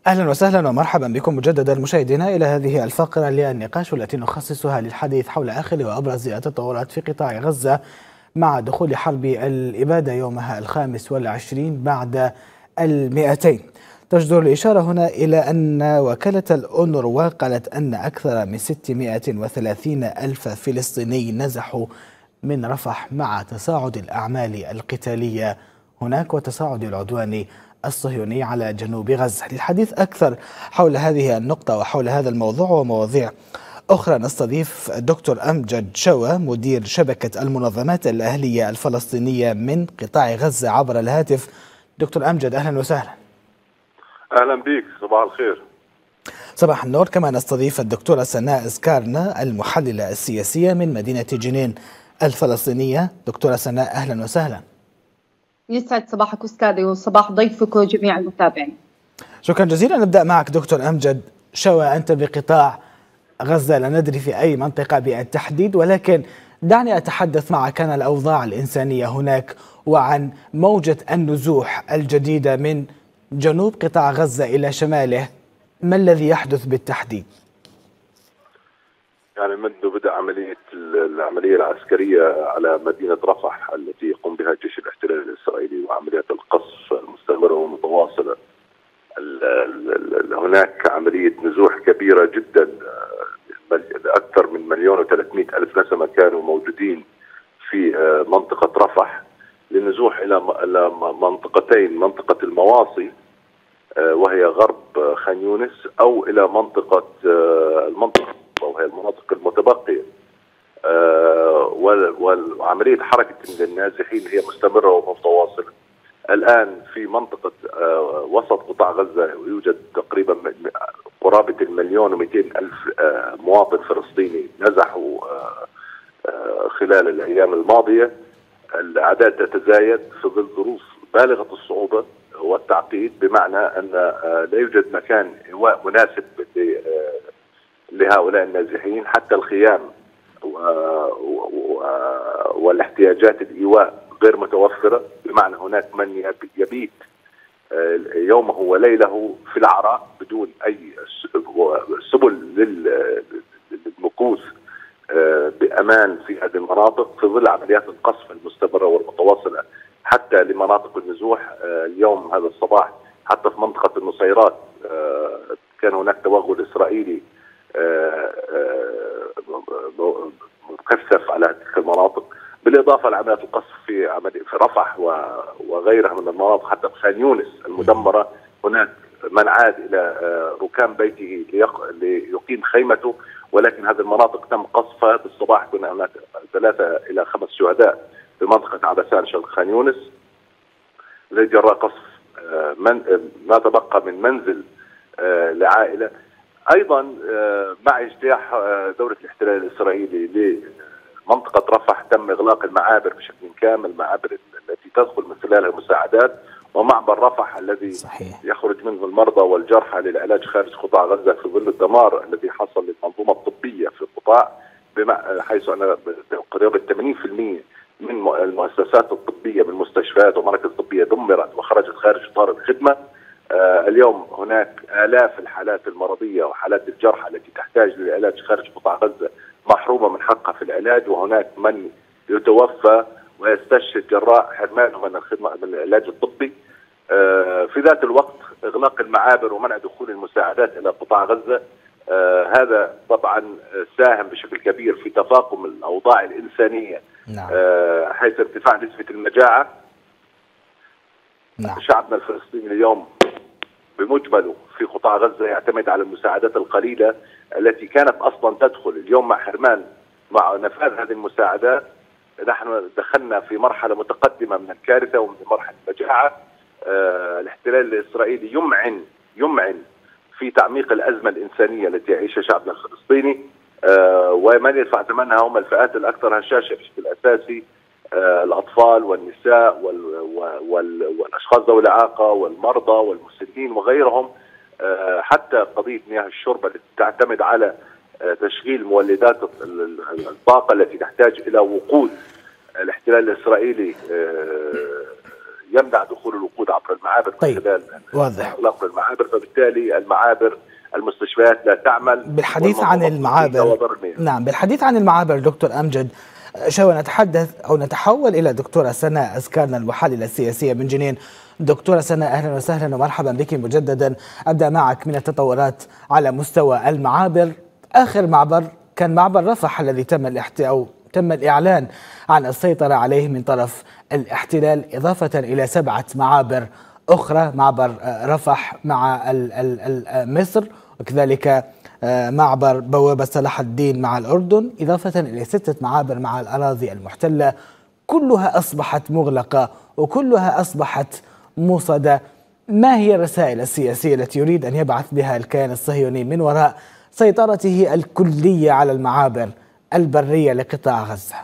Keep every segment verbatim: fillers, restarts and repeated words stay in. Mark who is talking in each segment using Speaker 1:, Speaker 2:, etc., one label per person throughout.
Speaker 1: أهلا وسهلا ومرحبا بكم مجددا مشاهدينا إلى هذه الفقرة للنقاش التي نخصصها للحديث حول آخر وأبرز التطورات في قطاع غزة مع دخول حرب الإبادة يومها الخامس والعشرين بعد المئتين. تجدر الإشارة هنا إلى أن وكالة الأونروا قالت أن أكثر من ستمائة وثلاثين ألف فلسطيني نزحوا من رفح مع تصاعد الأعمال القتالية هناك وتصاعد العدوان الصهيوني على جنوب غزة. للحديث أكثر حول هذه النقطة وحول هذا الموضوع ومواضيع أخرى نستضيف الدكتور أمجد شوى مدير شبكة المنظمات الأهلية الفلسطينية من قطاع غزة عبر الهاتف. دكتور أمجد أهلا وسهلا.
Speaker 2: أهلا بك، صباح الخير.
Speaker 1: صباح النور. كما نستضيف الدكتورة سناء سكارنا المحللة السياسية من مدينة جنين الفلسطينية. دكتورة سناء أهلا وسهلا.
Speaker 3: يسعد صباحك أستاذي وصباح ضيفك وجميع المتابعين.
Speaker 1: شكرا جزيلا. نبدأ معك دكتور أمجد شوى، أنت بقطاع غزة، لا ندري في أي منطقة بالتحديد، ولكن دعني أتحدث معك عن الأوضاع الإنسانية هناك وعن موجة النزوح الجديدة من جنوب قطاع غزة إلى شماله. ما الذي يحدث بالتحديد؟
Speaker 2: يعني منذ بدء عملية العملية العسكرية على مدينة رفح التي يقوم بها جيش الاحتلال الإسرائيلي وعمليات القصف المستمرة والمتواصلة، هناك عملية نزوح كبيرة جدا. أكثر من مليون وثلاثمائة ألف نسمة كانوا موجودين في منطقة رفح للنزوح إلى منطقتين، منطقة المواصي وهي غرب خان يونس، أو إلى منطقة المنطقة وهي المناطق المتبقية. وعملية حركة النازحين هي مستمرة ومتواصلة. الآن في منطقة وسط قطاع غزة يوجد تقريبا قرابة المليون ومئتين ألف مواطن فلسطيني نزحوا خلال الأيام الماضية. الأعداد تتزايد في ظل ظروف بالغة الصعوبة والتعقيد، بمعنى أن لا يوجد مكان إيواء مناسب لهؤلاء النازحين. حتى الخيام والاحتياجات الإيواء غير متوفرة، بمعنى هناك من يبيت يومه وليله في العراء بدون أي سبل للمكوث بأمان في هذه المناطق في ظل عمليات القصف المستمرة والمتواصلة حتى لمناطق النزوح. اليوم هذا الصباح حتى في منطقة النصيرات كان هناك توغل إسرائيلي مكثف على تلك المناطق، بالإضافة لعمليات القصف في في رفح وغيرها من المناطق. حتى في خان يونس المدمرة هناك من عاد إلى ركام بيته ليقيم خيمته، ولكن هذه المناطق تم قصفها. بالصباح كنا هناك ثلاثة إلى خمس شهداء في منطقة عبسان شرق خان يونس لجراء قصف من ما تبقى من منزل لعائلة. أيضا مع اجتياح دولة الاحتلال الإسرائيلي لمنطقة رفح تم إغلاق المعابر بشكل كامل، المعابر التي تدخل من خلالها المساعدات، ومعبر رفح الذي صحيح. يخرج منه المرضى والجرحى للعلاج خارج قطاع غزة في ظل الدمار الذي حصل للمنظومة الطبية في القطاع، حيث أن قرابة ثمانين بالمئة من المؤسسات الطبية من مستشفيات ومراكز طبية دمرت وخرجت خارج إطار الخدمة. آه اليوم هناك آلاف الحالات المرضية وحالات الجرحى التي تحتاج للعلاج خارج قطاع غزة محرومة من حقها في العلاج، وهناك من يتوفى ويستشهد جراء حرمانه من الخدمة من العلاج الطبي. آه في ذات الوقت إغلاق المعابر ومنع دخول المساعدات إلى قطاع غزة، آه هذا طبعا ساهم بشكل كبير في تفاقم الأوضاع الإنسانية. نعم. آه حيث ارتفاع نسبة المجاعة. نعم. شعبنا الفلسطيني اليوم بمجمله في قطاع غزة يعتمد على المساعدات القليلة التي كانت أصلا تدخل. اليوم مع حرمان مع نفاذ هذه المساعدات نحن دخلنا في مرحلة متقدمة من الكارثة ومن مرحلة المجاعة. آه الاحتلال الإسرائيلي يمعن يمعن في تعميق الأزمة الإنسانية التي يعيشها شعبنا الفلسطيني، آه ومن يدفع ثمنها هم الفئات الأكثر هشاشة بشكل أساسي، آه الأطفال والنساء وال وال والأشخاص ذوي الإعاقة والمرضى والمسنين وغيرهم. آه حتى قضية مياه الشرب التي تعتمد على آه تشغيل مولدات الطاقة التي تحتاج إلى وقود. الاحتلال الإسرائيلي آه يمنع دخول الوقود عبر المعابر.
Speaker 1: طيب.
Speaker 2: خلال
Speaker 1: واضح.
Speaker 2: اغلاق المعابر، فبالتالي المعابر المستشفيات لا تعمل.
Speaker 1: بالحديث عن المعابر، نعم بالحديث عن المعابر دكتور أمجد، شو نتحدث أو نتحول إلى دكتورة سناء أسكارنا المحللة السياسية من جنين. دكتورة سناء أهلا وسهلا ومرحبا بك مجددا. أبدأ معك من التطورات على مستوى المعابر. آخر معبر كان معبر رفح الذي تم الاحتلال أو تم الإعلان عن السيطرة عليه من طرف الاحتلال، إضافة إلى سبعة معابر أخرى، معبر رفح مع مصر، وكذلك معبر بوابة صلاح الدين مع الأردن، إضافة إلى ستة معابر مع الأراضي المحتلة. كلها أصبحت مغلقة وكلها أصبحت موصدة. ما هي الرسائل السياسية التي يريد أن يبعث بها الكيان الصهيوني من وراء سيطرته الكلية على المعابر البرية لقطاع غزة؟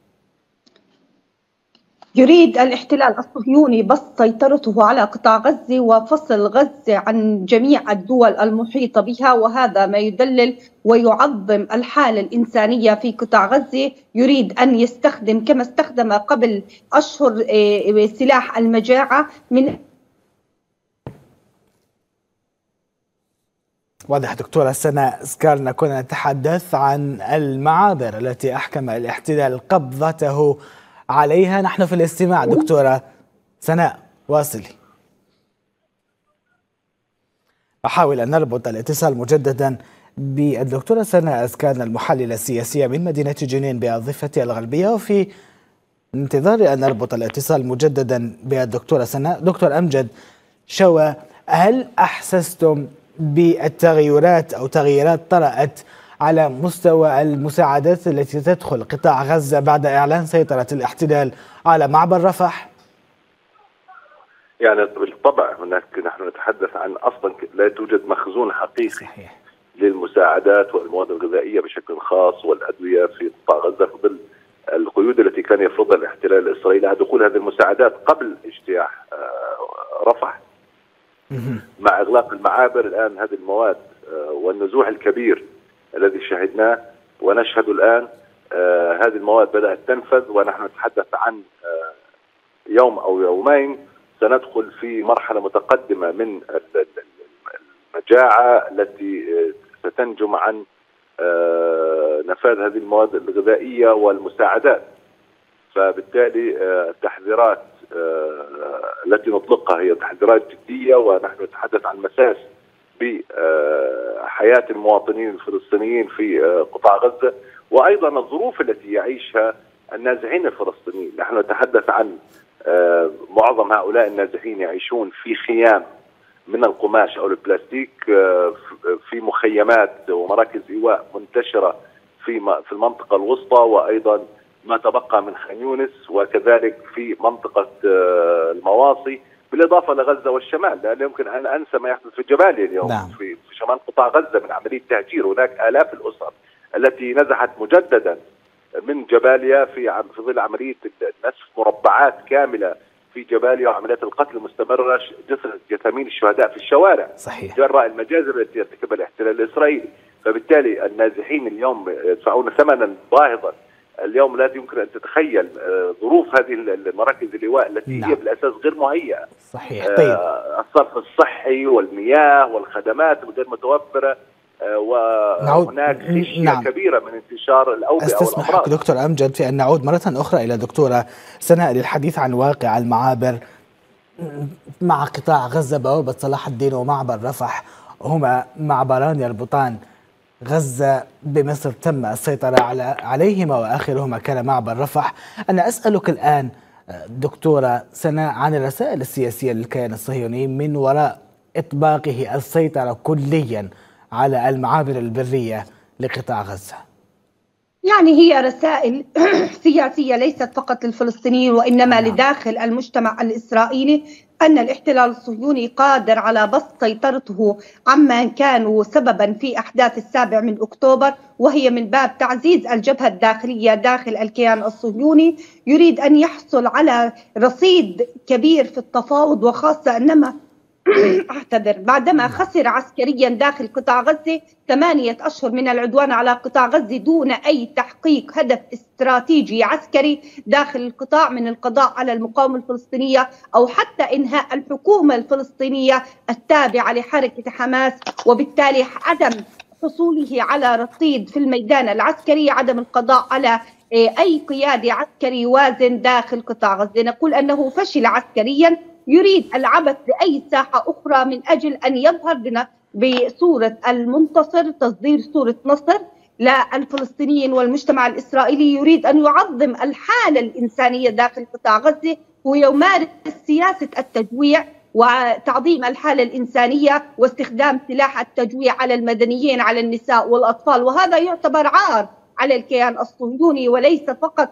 Speaker 3: يريد الاحتلال الصهيوني بس سيطرته على قطاع غزة وفصل غزة عن جميع الدول المحيطة بها، وهذا ما يدلل ويعظم الحالة الإنسانية في قطاع غزة. يريد أن يستخدم كما استخدم قبل أشهر سلاح المجاعة من
Speaker 1: واضح. دكتورة سناء أسكارنا، كنا نتحدث عن المعابر التي أحكم الاحتلال قبضته عليها. نحن في الاستماع دكتورة سناء، واصلي. أحاول أن نربط الاتصال مجددا بالدكتورة سناء أسكارنا المحللة السياسية من مدينة جنين بضفتها الغربية، وفي انتظار أن نربط الاتصال مجددا بالدكتورة سناء. دكتور أمجد شوى، هل أحسستم بالتغيرات أو تغييرات طرأت على مستوى المساعدات التي تدخل قطاع غزة بعد إعلان سيطرة الاحتلال على معبر رفح؟
Speaker 2: يعني بالطبع هناك نحن نتحدث عن أصلا لا توجد مخزون حقيقي صحيح للمساعدات والمواد الغذائية بشكل خاص والأدوية في قطاع غزة، في ظل القيود التي كان يفرضها الاحتلال الإسرائيلي على دخول هذه المساعدات قبل اجتياح رفح. مع إغلاق المعابر الآن هذه المواد والنزوح الكبير الذي شهدناه ونشهد الآن، هذه المواد بدأت تنفذ، ونحن نتحدث عن يوم أو يومين سندخل في مرحلة متقدمة من المجاعة التي ستنجم عن نفاذ هذه المواد الغذائية والمساعدات. فبالتالي التحذيرات التي نطلقها هي تحذيرات جدية، ونحن نتحدث عن مساس بحياة المواطنين الفلسطينيين في قطاع غزة، وأيضا الظروف التي يعيشها النازحين الفلسطينيين. نحن نتحدث عن معظم هؤلاء النازحين يعيشون في خيام من القماش أو البلاستيك في مخيمات ومراكز إيواء منتشرة في في المنطقة الوسطى، وأيضا ما تبقى من خان يونس، وكذلك في منطقة المواصي، بالإضافة لغزة والشمال، لأن يمكن أن أنسى ما يحدث في جباليا اليوم. نعم. في شمال قطاع غزة من عملية تهجير، هناك آلاف الأسر التي نزحت مجددا من جباليا في في ظل عملية نسف مربعات كاملة في جباليا، وعمليات القتل المستمرة، جثامين الشهداء في الشوارع صحيح جراء المجازر التي يرتكبها الاحتلال الإسرائيلي. فبالتالي النازحين اليوم يدفعون ثمنا باهظا. اليوم لا يمكن أن تتخيل ظروف هذه المراكز اللواء التي نعم. هي بالأساس غير مهيئة.
Speaker 1: صحيح. طيب.
Speaker 2: الصرف الصحي والمياه والخدمات غير متوفرة، وهناك خشية نعم. كبيرة من انتشار الأوبئة والأمراض.
Speaker 1: استسمحك دكتور أمجد في أن نعود مرة أخرى إلى دكتورة سناء للحديث عن واقع المعابر مع قطاع غزة. بوابة صلاح الدين ومعبر رفح هما معبران يربطان غزة بمصر، تم السيطرة على عليهما وآخرهما كان معبر رفح. أنا أسألك الآن دكتورة سناء عن الرسائل السياسية للكيان الصهيوني من وراء إطباقه السيطرة كليا على المعابر البرية لقطاع غزة.
Speaker 3: يعني هي رسائل سياسية ليست فقط للفلسطينيين، وإنما نعم. لداخل المجتمع الإسرائيلي، أن الاحتلال الصهيوني قادر على بسط سيطرته عمن كانوا سببا في أحداث السابع من أكتوبر، وهي من باب تعزيز الجبهة الداخلية داخل الكيان الصهيوني. يريد أن يحصل على رصيد كبير في التفاوض، وخاصة أنما اعتذر بعدما خسر عسكريا داخل قطاع غزة ثمانية أشهر من العدوان على قطاع غزة دون أي تحقيق هدف استراتيجي عسكري داخل القطاع من القضاء على المقاومة الفلسطينية أو حتى إنهاء الحكومة الفلسطينية التابعة لحركة حماس، وبالتالي عدم حصوله على رصيد في الميدان العسكري، عدم القضاء على أي قيادي عسكري يوازن داخل قطاع غزة. نقول أنه فشل عسكريا، يريد العبث بأي ساحة أخرى من أجل أن يظهر بصورة المنتصر، تصدير صورة نصر للفلسطينيين والمجتمع الإسرائيلي. يريد أن يعظم الحالة الإنسانية داخل قطاع غزة ويمارس سياسة التجويع وتعظيم الحالة الإنسانية واستخدام سلاح التجويع على المدنيين، على النساء والأطفال، وهذا يعتبر عار على الكيان الصهيوني وليس فقط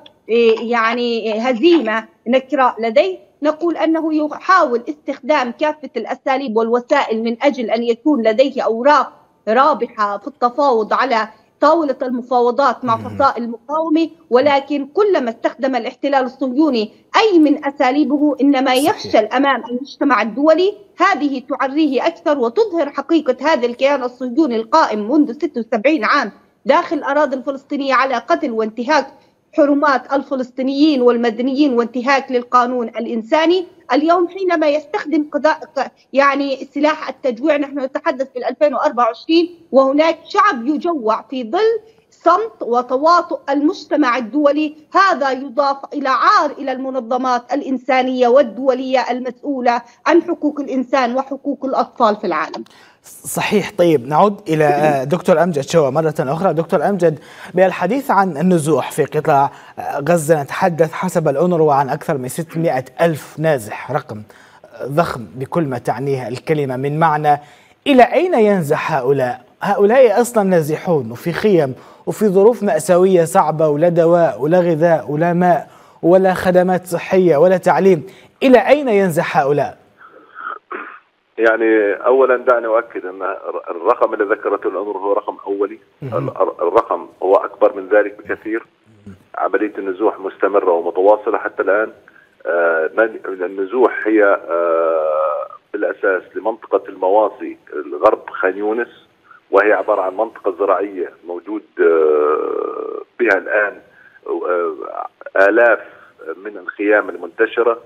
Speaker 3: يعني هزيمة نكراء لديه. نقول أنه يحاول استخدام كافة الأساليب والوسائل من أجل أن يكون لديه أوراق رابحة في التفاوض على طاولة المفاوضات مع فصائل المقاومة، ولكن كلما استخدم الاحتلال الصهيوني أي من أساليبه إنما يفشل أمام المجتمع الدولي. هذه تعريه أكثر وتظهر حقيقة هذا الكيان الصهيوني القائم منذ ستة وسبعين عام داخل الأراضي الفلسطينية على قتل وانتهاك حرمات الفلسطينيين والمدنيين وانتهاك للقانون الإنساني. اليوم حينما يستخدم قضاء يعني سلاح التجويع، نحن نتحدث في ألفين وأربعة وعشرين وهناك شعب يجوع في ظل صمت وتواطؤ المجتمع الدولي. هذا يضاف إلى عار إلى المنظمات الإنسانية والدولية المسؤولة عن حقوق الإنسان وحقوق الأطفال في العالم.
Speaker 1: صحيح. طيب نعود إلى دكتور أمجد شوا مرة أخرى. دكتور أمجد، بالحديث عن النزوح في قطاع غزة نتحدث حسب الأونروا عن أكثر من ستمائة ألف نازح، رقم ضخم بكل ما تعنيه الكلمة من معنى. إلى أين ينزح هؤلاء؟ هؤلاء أصلا نازحون وفي خيم وفي ظروف مأساوية صعبة، ولا دواء ولا غذاء ولا ماء ولا خدمات صحية ولا تعليم. إلى أين ينزح هؤلاء؟
Speaker 2: يعني اولا دعني اؤكد ان الرقم اللي ذكرته الأونروا هو رقم اولي. الرقم هو اكبر من ذلك بكثير. عمليه النزوح مستمره ومتواصله حتى الان. النزوح هي بالاساس لمنطقه المواصي الغرب خان يونس، وهي عباره عن منطقه زراعيه موجود بها الان آلاف من الخيام المنتشره،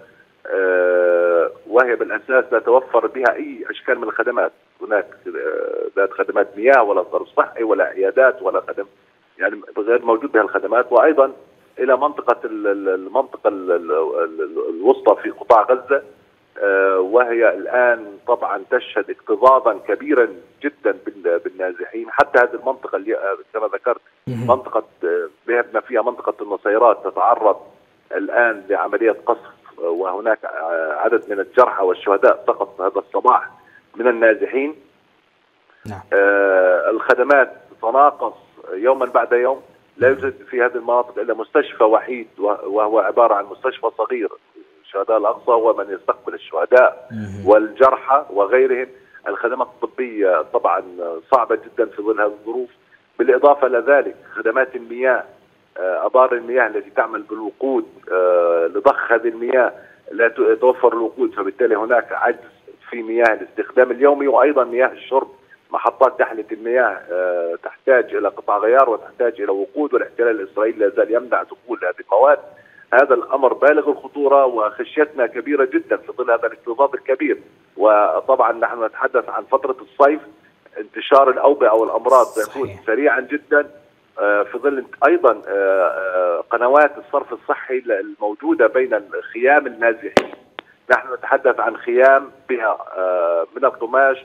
Speaker 2: وهي بالأساس لا توفر بها أي أشكال من الخدمات. هناك لا خدمات مياه ولا صرف صحي ولا عيادات ولا خدم، يعني غير موجود بها الخدمات. وأيضا إلى منطقة المنطقة الوسطى في قطاع غزة، وهي الآن طبعا تشهد اكتظاظا كبيرا جدا بالنازحين. حتى هذه المنطقة اللي كما ذكرت منطقة بما فيها منطقة النصيرات تتعرض الآن لعملية قصف، وهناك عدد من الجرحى والشهداء سقط هذا الصباح من النازحين. نعم. آه الخدمات تتناقص يوما بعد يوم. لا يوجد في هذه المناطق إلا مستشفى وحيد، وهو عبارة عن مستشفى صغير شهداء الأقصى، هو من يستقبل الشهداء والجرحى وغيرهم. الخدمات الطبية طبعا صعبة جدا في ظل هذه الظروف. بالإضافة إلى ذلك خدمات المياه، أبار المياه التي تعمل بالوقود لضخ هذه المياه لا توفر الوقود، فبالتالي هناك عجز في مياه الاستخدام اليومي، وأيضا مياه الشرب. محطات تحلية المياه تحتاج إلى قطع غيار وتحتاج إلى وقود، والاحتلال الإسرائيلي لا زال يمنع دخول هذه المواد. هذا الأمر بالغ الخطورة وخشيتنا كبيرة جدا في ظل هذا الاكتظاظ الكبير. وطبعا نحن نتحدث عن فترة الصيف، انتشار الأوبئة والأمراض سيكون سريعا جدا في ظل ايضا قنوات الصرف الصحي الموجوده بين الخيام النازحين. نحن نتحدث عن خيام بها من القماش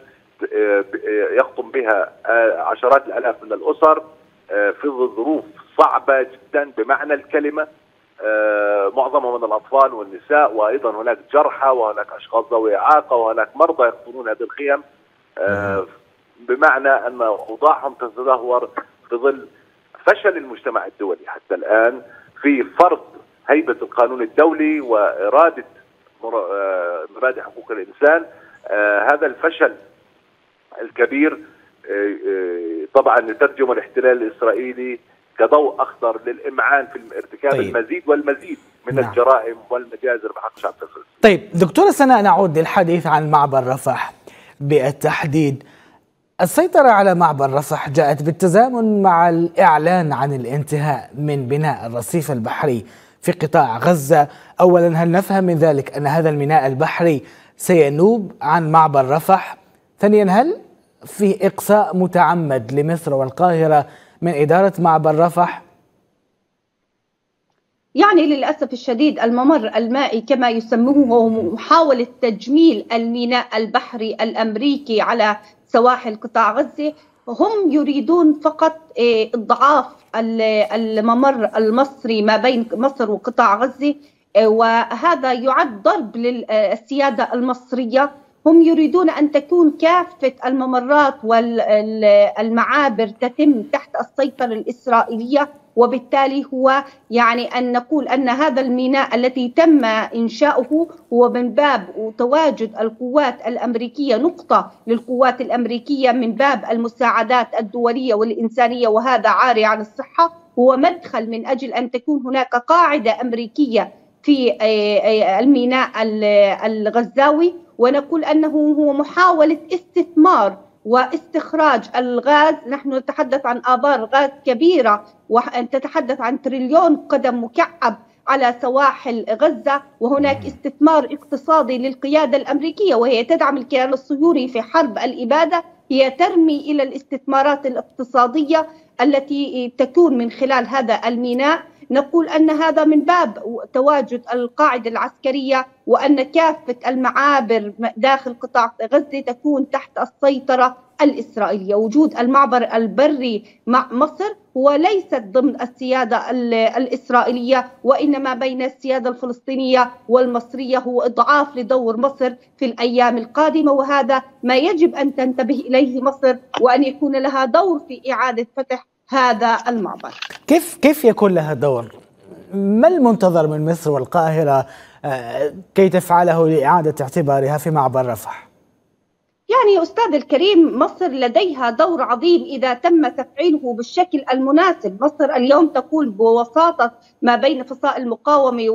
Speaker 2: يقطن بها عشرات الالاف من الاسر في ظروف صعبه جدا بمعنى الكلمه، معظمهم من الاطفال والنساء، وايضا هناك جرحى وهناك اشخاص ذوي اعاقه وهناك مرضى يقطنون هذه الخيم، بمعنى ان اوضاعهم تتدهور في ظل فشل المجتمع الدولي حتى الآن في فرض هيبة القانون الدولي وإرادة مبادئ حقوق الإنسان. هذا الفشل الكبير طبعا يترجم الاحتلال الإسرائيلي كضوء أخضر للإمعان في ارتكاب طيب. المزيد والمزيد من
Speaker 1: نعم.
Speaker 2: الجرائم والمجازر بحق شعب فلسطين.
Speaker 1: طيب دكتورة سناء، نعود للحديث عن معبر رفح بالتحديد. السيطرة على معبر رفح جاءت بالتزامن مع الإعلان عن الانتهاء من بناء الرصيف البحري في قطاع غزة. أولا، هل نفهم من ذلك أن هذا الميناء البحري سينوب عن معبر رفح؟ ثانيا، هل في إقصاء متعمد لمصر والقاهرة من إدارة معبر رفح؟
Speaker 3: يعني للأسف الشديد الممر المائي كما يسموه هو محاولة تجميل الميناء البحري الأمريكي على سواحل قطاع غزة. هم يريدون فقط إضعاف الممر المصري ما بين مصر وقطاع غزة، وهذا يعد ضرب للسيادة المصرية. هم يريدون أن تكون كافة الممرات والمعابر تتم تحت السيطرة الإسرائيلية، وبالتالي هو يعني أن نقول أن هذا الميناء الذي تم إنشاؤه هو من باب تواجد القوات الأمريكية، نقطة للقوات الأمريكية من باب المساعدات الدولية والإنسانية، وهذا عاري عن الصحة. هو مدخل من أجل أن تكون هناك قاعدة أمريكية في الميناء الغزاوي، ونقول أنه هو محاولة استثمار واستخراج الغاز. نحن نتحدث عن آبار غاز كبيرة، وأن تتحدث عن تريليون قدم مكعب على سواحل غزة، وهناك استثمار اقتصادي للقيادة الأمريكية وهي تدعم الكيان الصهيوني في حرب الإبادة. هي ترمي إلى الاستثمارات الاقتصادية التي تكون من خلال هذا الميناء. نقول أن هذا من باب تواجد القاعدة العسكرية، وأن كافة المعابر داخل قطاع غزة تكون تحت السيطرة الإسرائيلية. وجود المعبر البري مع مصر هو ليست ضمن السيادة الإسرائيلية، وإنما بين السيادة الفلسطينية والمصرية، هو إضعاف لدور مصر في الأيام القادمة، وهذا ما يجب أن تنتبه إليه مصر، وأن يكون لها دور في إعادة فتح هذا المعبر.
Speaker 1: كيف كيف يكون لها دور؟ ما المنتظر من مصر والقاهرة كي تفعله لإعادة اعتبارها في معبر رفح؟
Speaker 3: يعني أستاذ الكريم، مصر لديها دور عظيم إذا تم تفعيله بالشكل المناسب. مصر اليوم تقول بوساطة ما بين فصائل المقاومة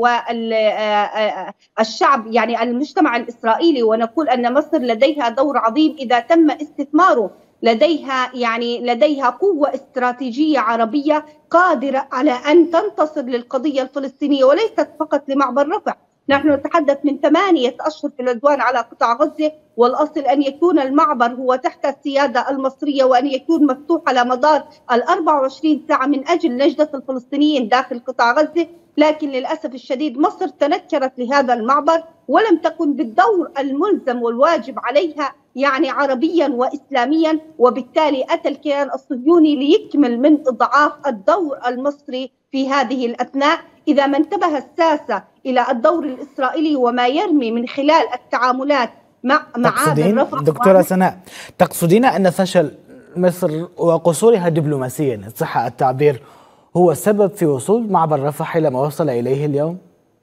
Speaker 3: والشعب، يعني المجتمع الإسرائيلي، ونقول أن مصر لديها دور عظيم إذا تم استثماره. لديها يعني لديها قوة استراتيجية عربية قادرة على أن تنتصر للقضية الفلسطينية، وليست فقط لمعبر رفح. نحن نتحدث من ثمانية أشهر في العدوان على قطاع غزة، والأصل أن يكون المعبر هو تحت السيادة المصرية، وأن يكون مفتوح على مدار الأربع وعشرين ساعة من أجل نجدة الفلسطينيين داخل قطاع غزة. لكن للأسف الشديد مصر تنكرت لهذا المعبر ولم تكن بالدور الملزم والواجب عليها يعني عربيا وإسلاميا، وبالتالي أتى الكيان الصهيوني ليكمل من إضعاف الدور المصري في هذه الأثناء. إذا ما انتبه الساسة إلى الدور الإسرائيلي وما يرمي من خلال التعاملات مع معابر رفح.
Speaker 1: دكتورة سناء، تقصدين أن فشل مصر وقصورها دبلوماسيا، إن صح التعبير، هو السبب في وصول معبر رفح إلى ما وصل إليه اليوم؟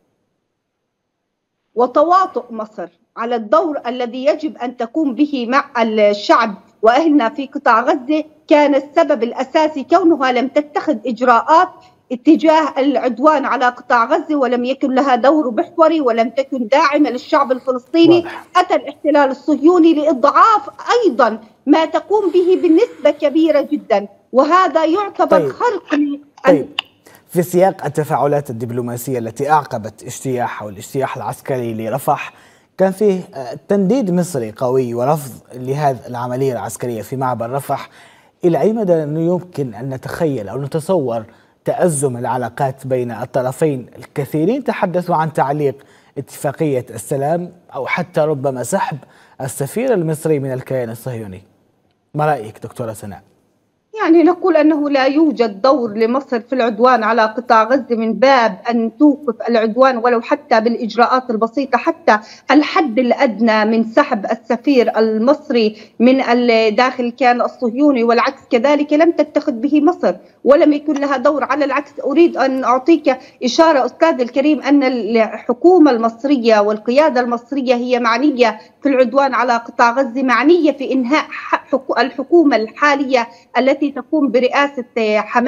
Speaker 3: وتواطؤ مصر على الدور الذي يجب أن تقوم به مع الشعب وأهلنا في قطاع غزة كان السبب الأساسي، كونها لم تتخذ إجراءات اتجاه العدوان على قطاع غزة، ولم يكن لها دور محوري، ولم تكن داعمة للشعب الفلسطيني. واضح. أتى الاحتلال الصهيوني لإضعاف أيضا ما تقوم به بنسبة كبيرة جدا، وهذا يعتبر طيب. خرق.
Speaker 1: طيب. في سياق التفاعلات الدبلوماسية التي أعقبت اجتياح أو الاجتياح العسكري لرفح، كان فيه تنديد مصري قوي ورفض لهذه العملية العسكرية في معبر رفح. إلى أي مدى يمكن أن نتخيل أو نتصور تأزم العلاقات بين الطرفين؟ الكثيرين تحدثوا عن تعليق اتفاقية السلام أو حتى ربما سحب السفير المصري من الكيان الصهيوني. ما رأيك دكتورة سناء؟
Speaker 3: يعني نقول أنه لا يوجد دور لمصر في العدوان على قطاع غزة من باب أن توقف العدوان ولو حتى بالإجراءات البسيطة، حتى الحد الأدنى من سحب السفير المصري من داخل الكيان الصهيوني، والعكس كذلك لم تتخذ به مصر ولم يكن لها دور. على العكس أريد أن أعطيك إشارة أستاذ الكريم أن الحكومة المصرية والقيادة المصرية هي معنية في العدوان على قطاع غزة، معنية في إنهاء الحكومة الحالية التي تقوم برئاسة حماس،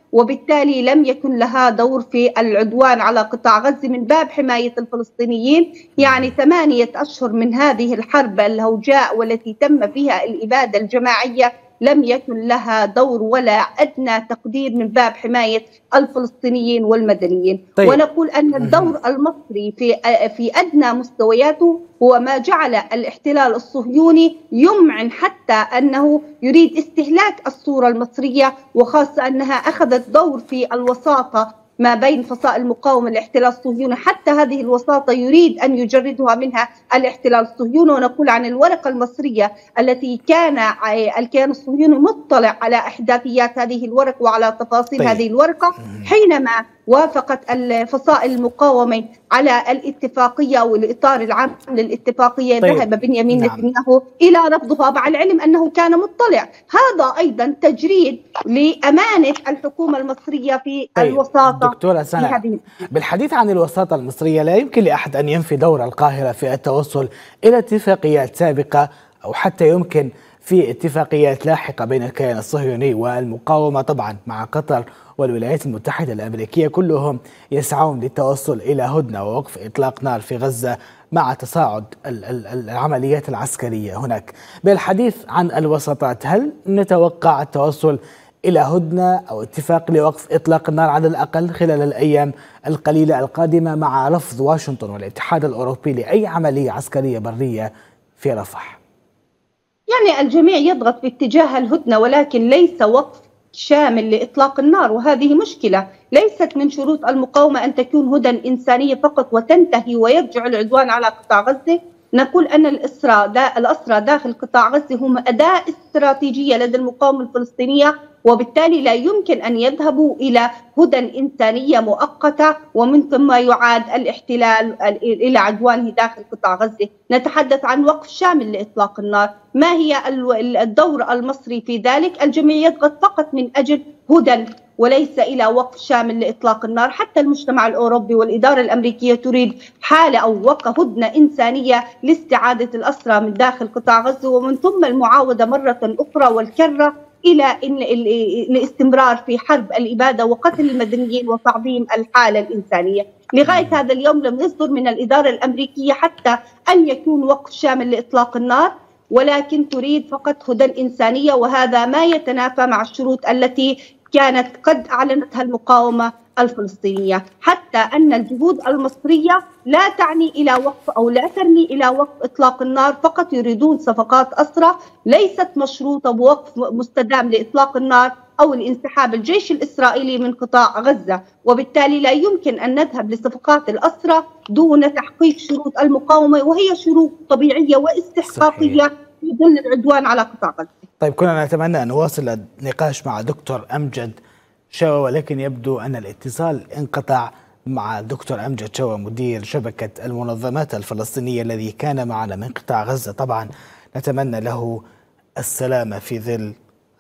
Speaker 3: وبالتالي لم يكن لها دور في العدوان على قطاع غزة من باب حماية الفلسطينيين. يعني ثمانية أشهر من هذه الحرب الهوجاء والتي تم فيها الإبادة الجماعية لم يكن لها دور ولا أدنى تقدير من باب حماية الفلسطينيين والمدنيين. طيب. ونقول أن الدور المصري في في أدنى مستوياته هو ما جعل الاحتلال الصهيوني يمعن حتى أنه يريد استهلاك الصورة المصرية، وخاصة أنها أخذت دور في الوساطة ما بين فصائل المقاومة الاحتلال الصهيوني. حتى هذه الوساطة يريد أن يجردها منها الاحتلال الصهيوني. ونقول عن الورقة المصرية التي كان الكيان الصهيوني مطلع على إحداثيات هذه الورقة وعلى تفاصيل طيب. هذه الورقة حينما وافقت الفصائل المقاومة على الاتفاقية والإطار العام للاتفاقية طيب. ذهب بنيامين نعم. نتنياهو إلى رفضها مع العلم أنه كان مطلع. هذا أيضا تجريد لأمانة الحكومة المصرية في طيب. الوساطة.
Speaker 1: دكتورة سناء، بالحديث عن الوساطة المصرية لا يمكن لأحد أن ينفي دور القاهرة في التوصل إلى اتفاقيات سابقة أو حتى يمكن في اتفاقيات لاحقة بين الكيان الصهيوني والمقاومة، طبعا مع قطر والولايات المتحدة الأمريكية، كلهم يسعون للتوصل إلى هدنة ووقف إطلاق نار في غزة مع تصاعد العمليات العسكرية هناك. بالحديث عن الوساطات، هل نتوقع التوصل إلى هدنة أو اتفاق لوقف إطلاق النار على الأقل خلال الأيام القليلة القادمة مع رفض واشنطن والاتحاد الأوروبي لأي عملية عسكرية برية في رفح؟
Speaker 3: يعني الجميع يضغط باتجاه الهدنة، ولكن ليس وقف شامل لإطلاق النار، وهذه مشكلة. ليست من شروط المقاومة أن تكون هدنة إنسانية فقط وتنتهي ويرجع العدوان على قطاع غزة. نقول أن الأسرى دا الأسرى داخل قطاع غزة هم أداة استراتيجية لدى المقاومة الفلسطينية، وبالتالي لا يمكن أن يذهبوا إلى هدنة إنسانية مؤقتة ومن ثم يعاد الاحتلال إلى عدوانه داخل قطاع غزة. نتحدث عن وقف شامل لإطلاق النار. ما هي الدور المصري في ذلك؟ الجميع يضغط فقط من أجل هدنة وليس إلى وقف شامل لإطلاق النار. حتى المجتمع الأوروبي والإدارة الأمريكية تريد حالة أو وقف هدنة إنسانية لاستعادة الأسرى من داخل قطاع غزة، ومن ثم المعاودة مرة أخرى والكرة إلى إن الاستمرار في حرب الإبادة وقتل المدنيين وتعظيم الحالة الإنسانية. لغاية هذا اليوم لم يصدر من الإدارة الأمريكية حتى أن يكون وقف شامل لإطلاق النار، ولكن تريد فقط هدنة إنسانية، وهذا ما يتنافى مع الشروط التي كانت قد أعلنتها المقاومة الفلسطينية. حتى أن الجهود المصرية لا تعني إلى وقف أو لا ترمي إلى وقف إطلاق النار، فقط يريدون صفقات أسرى ليست مشروطة بوقف مستدام لإطلاق النار أو الانسحاب الجيش الإسرائيلي من قطاع غزة. وبالتالي لا يمكن أن نذهب لصفقات الأسرى دون تحقيق شروط المقاومة، وهي شروط طبيعية واستحقاقية في ظل العدوان على قطاع غزة.
Speaker 1: طيب، كنا نتمنى أن نواصل النقاش مع دكتور أمجد شوا، ولكن يبدو أن الاتصال انقطع مع دكتور أمجد شوا مدير شبكة المنظمات الفلسطينية الذي كان معنا من قطاع غزة. طبعا نتمنى له السلامة في ظل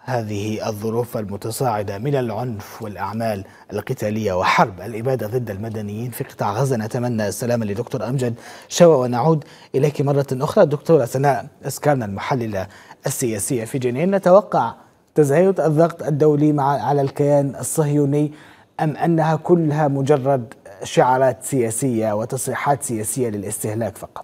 Speaker 1: هذه الظروف المتصاعدة من العنف والأعمال القتالية وحرب الإبادة ضد المدنيين في قطاع غزة. نتمنى السلامة لدكتور أمجد شوا. ونعود إليك مرة أخرى دكتورة سناء اسكان المحللة السياسية في جنين. نتوقع تزايد الضغط الدولي مع على الكيان الصهيوني أم أنها كلها مجرد شعارات سياسية وتصريحات سياسية للاستهلاك فقط؟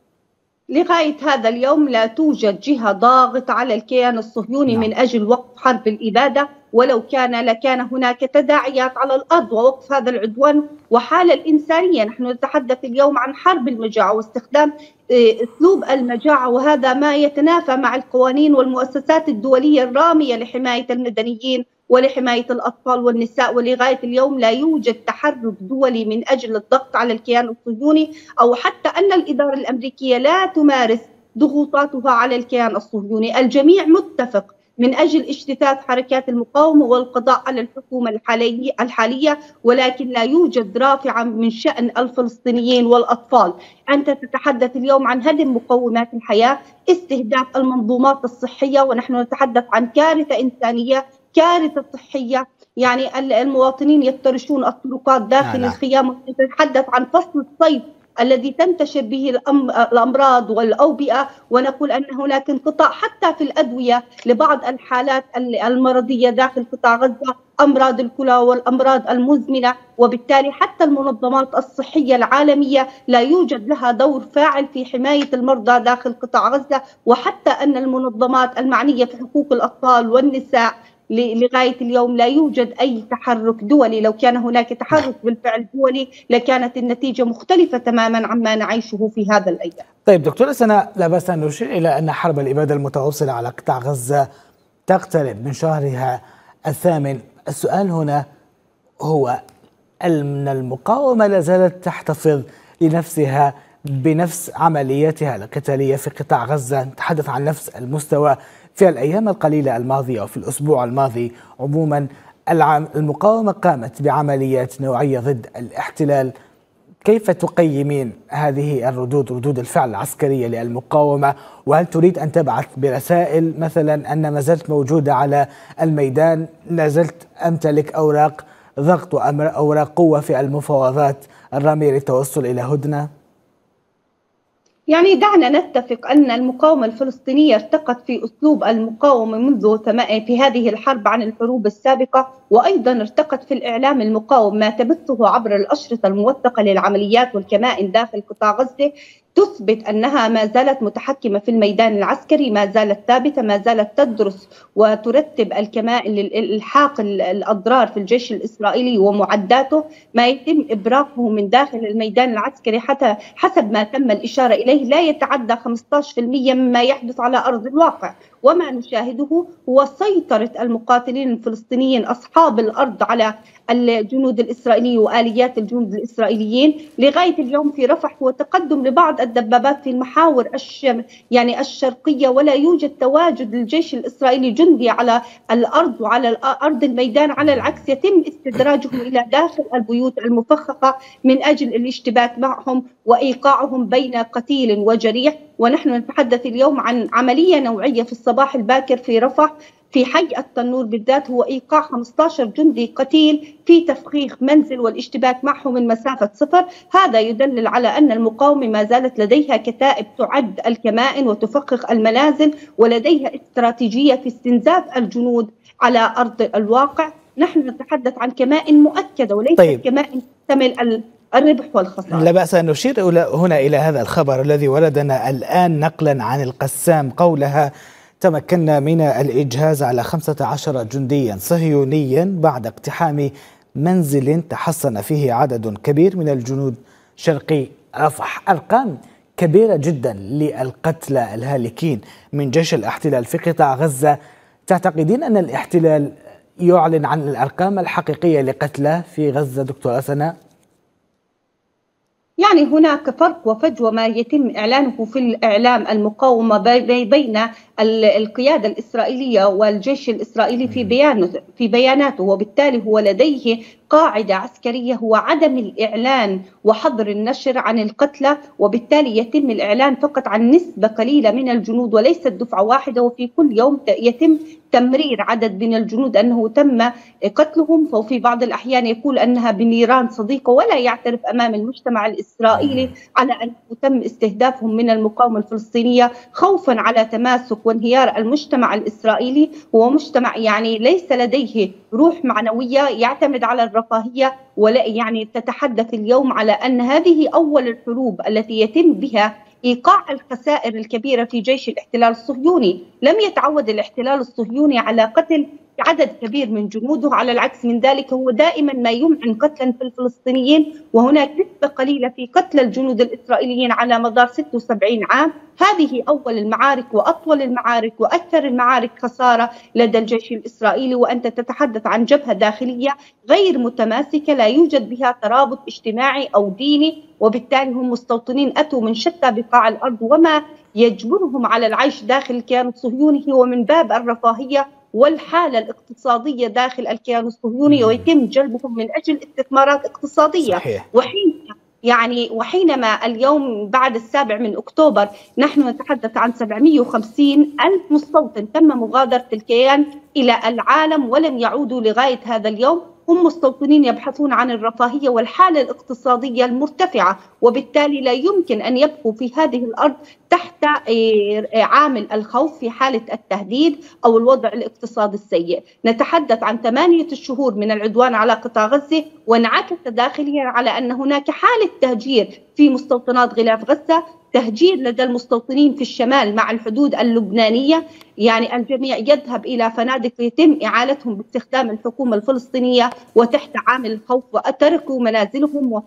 Speaker 3: لغاية هذا اليوم لا توجد جهة ضاغط على الكيان الصهيوني نعم. من أجل وقف حرب الإبادة، ولو كان لكان هناك تداعيات على الأرض ووقف هذا العدوان وحالة الإنسانية. نحن نتحدث اليوم عن حرب المجاعة واستخدام أسلوب المجاعة، وهذا ما يتنافى مع القوانين والمؤسسات الدولية الرامية لحماية المدنيين ولحماية الأطفال والنساء. ولغاية اليوم لا يوجد تحرك دولي من أجل الضغط على الكيان الصهيوني، أو حتى أن الإدارة الأمريكية لا تمارس ضغوطاتها على الكيان الصهيوني. الجميع متفق من أجل اجتثاث حركات المقاومة والقضاء على الحكومة الحالية, الحالية ولكن لا يوجد رافعا من شأن الفلسطينيين والأطفال. أنت تتحدث اليوم عن هدم مقومات الحياة، استهداف المنظومات الصحية، ونحن نتحدث عن كارثة إنسانية، كارثة صحية. يعني المواطنين يفترشون الطرقات داخل نعم. الخيام. نتحدث عن فصل الصيف الذي تنتشر به الأمراض والأوبئة، ونقول أن هناك انقطاع حتى في الأدوية لبعض الحالات المرضية داخل قطاع غزة، أمراض الكلى والأمراض المزمنة، وبالتالي حتى المنظمات الصحية العالمية لا يوجد لها دور فاعل في حماية المرضى داخل قطاع غزة، وحتى أن المنظمات المعنية في حقوق الأطفال والنساء لغاية اليوم لا يوجد أي تحرك دولي. لو كان هناك تحرك بالفعل دولي لكانت النتيجة مختلفة تماما عما نعيشه في هذا الأيام.
Speaker 1: طيب دكتورة سناء، لا بأس أن نشير إلى أن حرب الإبادة المتواصلة على قطاع غزة تقترب من شهرها الثامن. السؤال هنا هو أن المقاومة لا زالت تحتفظ لنفسها بنفس عملياتها القتالية في قطاع غزة، نتحدث عن نفس المستوى. في الأيام القليلة الماضية وفي الأسبوع الماضي عموما المقاومة قامت بعمليات نوعية ضد الاحتلال. كيف تقيمين هذه الردود، ردود الفعل العسكرية للمقاومة؟ وهل تريد أن تبعث برسائل مثلا أن ما زلت موجودة على الميدان، لا زلت أمتلك أوراق ضغط وأوراق قوة في المفاوضات الرامية للتوصل إلى هدنة؟
Speaker 3: يعني دعنا نتفق أن المقاومة الفلسطينية ارتقت في أسلوب المقاومة منذ في هذه الحرب عن الحروب السابقة، وأيضا ارتقت في الإعلام المقاوم. ما تبثه عبر الأشرطة الموثقة للعمليات والكمائن داخل قطاع غزة تثبت أنها ما زالت متحكمة في الميدان العسكري، ما زالت ثابتة، ما زالت تدرس وترتب الكمائن للإلحاق الأضرار في الجيش الإسرائيلي ومعداته. ما يتم إبراقه من داخل الميدان العسكري حتى حسب ما تم الإشارة إليه لا يتعدى خمسة عشر بالمئة مما يحدث على أرض الواقع. وما نشاهده هو سيطرة المقاتلين الفلسطينيين أصحاب الأرض على الجنود الإسرائيليين وآليات الجنود الإسرائيليين لغاية اليوم في رفح، وتقدم لبعض الدبابات في المحاور الش... يعني الشرقية، ولا يوجد تواجد للجيش الإسرائيلي جندي على الأرض وعلى أرض الميدان. على العكس يتم استدراجهم إلى داخل البيوت المفخخة من أجل الاشتباك معهم وإيقاعهم بين قتيل وجريح. ونحن نتحدث اليوم عن عملية نوعية في الصباح الباكر في رفح في حي التنور بالذات، هو إيقاع خمسة عشر جندي قتيل في تفخيخ منزل والاشتباك معه من مسافة صفر. هذا يدلل على أن المقاومة ما زالت لديها كتائب تعد الكمائن وتفخخ المنازل، ولديها استراتيجية في استنزاف الجنود على أرض الواقع. نحن نتحدث عن كمائن مؤكدة وليس طيب. كمائن تحتمل الربح والخسارة.
Speaker 1: لا بأس أن نشير هنا إلى هذا الخبر الذي وردنا الآن نقلا عن القسام، قولها تمكنا من الإجهاز على خمسة عشر جنديا صهيونيا بعد اقتحام منزل تحصن فيه عدد كبير من الجنود شرقي رفح. أرقام كبيرة جدا للقتلى الهالكين من جيش الاحتلال في قطاع غزة. تعتقدين أن الاحتلال يعلن عن الأرقام الحقيقية لقتلى في غزة دكتورة سناء؟
Speaker 3: يعني هناك فرق وفجوة ما يتم إعلانه في الإعلام المقاومة بين القيادة الإسرائيلية والجيش الإسرائيلي في بيانه في بياناته، وبالتالي هو لديه قاعدة عسكرية هو عدم الإعلان وحظر النشر عن القتلى، وبالتالي يتم الإعلان فقط عن نسبة قليلة من الجنود وليست دفعة واحدة. وفي كل يوم يتم تمرير عدد من الجنود أنه تم قتلهم، وفي بعض الأحيان يقول أنها بنيران صديقة، ولا يعترف أمام المجتمع الإسرائيلي على أنه تم استهدافهم من المقاومة الفلسطينية خوفا على تماسك وانهيار المجتمع الإسرائيلي. هو مجتمع يعني ليس لديه روح معنوية، يعتمد على الرفاهية، ولا يعني تتحدث اليوم على أن هذه أول الحروب التي يتم بها إيقاع الخسائر الكبيرة في جيش الاحتلال الصهيوني. لم يتعود الاحتلال الصهيوني على قتل عدد كبير من جنوده، على العكس من ذلك هو دائما ما يمعن قتلا في الفلسطينيين، وهناك نسبة قليلة في قتل الجنود الإسرائيليين على مدار ستة وسبعين عام. هذه أول المعارك وأطول المعارك وأكثر المعارك خسارة لدى الجيش الإسرائيلي، وأنت تتحدث عن جبهة داخلية غير متماسكة لا يوجد بها ترابط اجتماعي أو ديني، وبالتالي هم مستوطنين أتوا من شتى بقاع الأرض، وما يجبرهم على العيش داخل الكيان الصهيوني هو من باب الرفاهية والحالة الاقتصادية داخل الكيان الصهيوني، ويتم جلبهم من أجل استثمارات اقتصادية. صحيح. وحين يعني وحينما اليوم بعد السابع من أكتوبر نحن نتحدث عن سبعمئة وخمسين ألف مستوطن تم مغادرة الكيان إلى العالم ولم يعودوا لغاية هذا اليوم، هم مستوطنين يبحثون عن الرفاهية والحالة الاقتصادية المرتفعة، وبالتالي لا يمكن أن يبقوا في هذه الأرض تحت عامل الخوف في حالة التهديد أو الوضع الاقتصادي السيء. نتحدث عن ثمانية شهور من العدوان على قطاع غزة، وانعكس داخليا على أن هناك حالة تهجير في مستوطنات غلاف غزة، تهجير لدى المستوطنين في الشمال مع الحدود اللبنانية، يعني الجميع يذهب إلى فنادق يتم إعالتهم باستخدام الحكومة الفلسطينية وتحت عامل الخوف، وتركوا منازلهم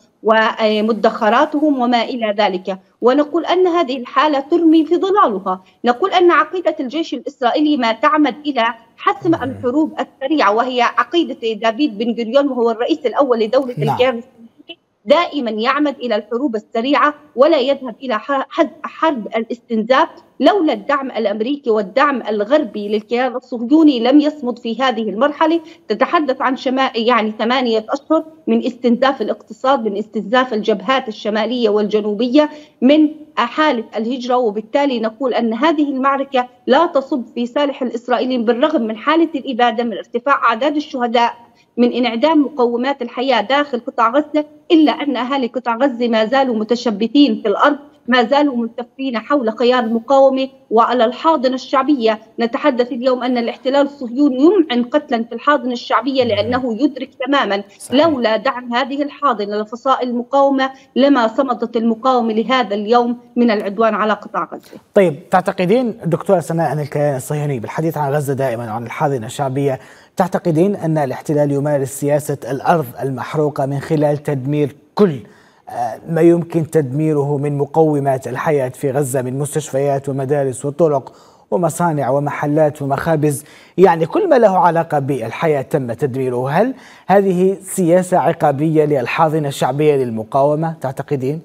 Speaker 3: ومدخراتهم وما إلى ذلك. ونقول أن هذه الحالة ترمي في ظلالها. نقول أن عقيدة الجيش الإسرائيلي ما تعمد إلى حسم الحروب السريعة، وهي عقيدة دافيد بن غوريون وهو الرئيس الأول لدولة
Speaker 1: نعم.
Speaker 3: الكيان، دائما يعمد إلى الحروب السريعة ولا يذهب إلى حرب الاستنزاف. لولا الدعم الأمريكي والدعم الغربي للكيان الصهيوني لم يصمد في هذه المرحلة. تتحدث عن شمال يعني ثمانية أشهر من استنزاف الاقتصاد، من استنزاف الجبهات الشمالية والجنوبية، من حالة الهجرة. وبالتالي نقول أن هذه المعركة لا تصب في صالح الإسرائيليين بالرغم من حالة الإبادة، من ارتفاع أعداد الشهداء، من انعدام مقومات الحياة داخل قطاع غزة، إلا أن أهالي قطاع غزة ما زالوا متشبثين في الأرض، ما زالوا ملتفين حول خيار المقاومة وعلى الحاضنة الشعبية. نتحدث اليوم أن الاحتلال الصهيوني يمعن قتلا في الحاضنة الشعبية، لأنه يدرك تماما لولا دعم هذه الحاضنة لفصائل المقاومة لما صمدت المقاومة لهذا اليوم من العدوان على قطاع غزة.
Speaker 1: طيب، تعتقدين دكتورة سناء أن الكيان الصهيوني بالحديث عن غزة دائما وعن الحاضنة الشعبية، تعتقدين أن الاحتلال يمارس سياسة الأرض المحروقة من خلال تدمير كل ما يمكن تدميره من مقومات الحياة في غزة، من مستشفيات ومدارس وطرق ومصانع ومحلات ومخابز، يعني كل ما له علاقة بالحياة تم تدميره؟ هل هذه سياسة عقابية للحاضنة الشعبية للمقاومة تعتقدين؟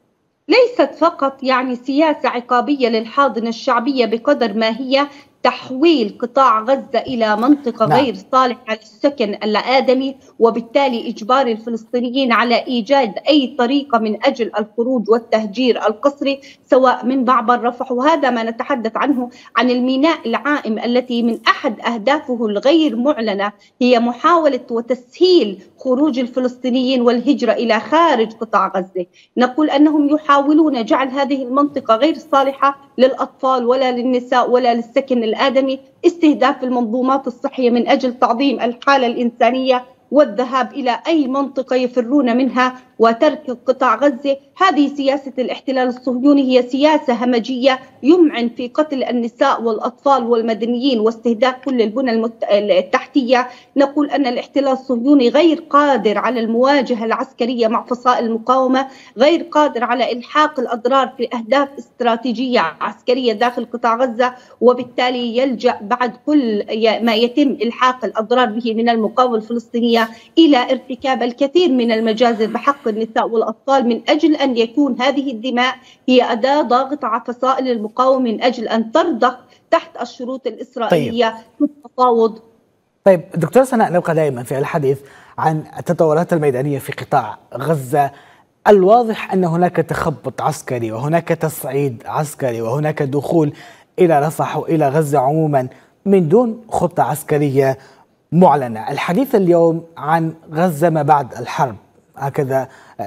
Speaker 3: ليست فقط يعني سياسة عقابية للحاضنة الشعبية بقدر ما هي تحويل قطاع غزة إلى منطقة نعم. غير صالحة للسكن الآدمي، وبالتالي إجبار الفلسطينيين على إيجاد أي طريقة من أجل الخروج والتهجير القسري سواء من معبر رفح. وهذا ما نتحدث عنه عن الميناء العائم التي من أحد أهدافه الغير معلنة هي محاولة وتسهيل خروج الفلسطينيين والهجرة إلى خارج قطاع غزة. نقول أنهم يحاولون جعل هذه المنطقة غير صالحة للأطفال ولا للنساء ولا للسكن الآدمي، استهداف المنظومات الصحية من أجل تعظيم الحالة الإنسانية والذهاب إلى أي منطقة يفرون منها وترك قطاع غزة. هذه سياسة الاحتلال الصهيوني، هي سياسة همجية يمعن في قتل النساء والأطفال والمدنيين واستهداف كل البنى التحتية. نقول أن الاحتلال الصهيوني غير قادر على المواجهة العسكرية مع فصائل المقاومة، غير قادر على إلحاق الأضرار في أهداف استراتيجية عسكرية داخل قطاع غزة، وبالتالي يلجأ بعد كل ما يتم إلحاق الأضرار به من المقاومة الفلسطينية إلى ارتكاب الكثير من المجازر بحق النساء والأطفال من أجل أن يكون هذه الدماء هي أداة ضاغطة على فصائل المقاومة من أجل أن ترضخ تحت الشروط الإسرائيلية في التفاوض.
Speaker 1: طيب دكتور سناء، نبقى دائما في الحديث عن التطورات الميدانية في قطاع غزة. الواضح أن هناك تخبط عسكري وهناك تصعيد عسكري وهناك دخول إلى رفح وإلى غزة عموما من دون خطة عسكرية معلنة. الحديث اليوم عن غزة ما بعد الحرب، هكذا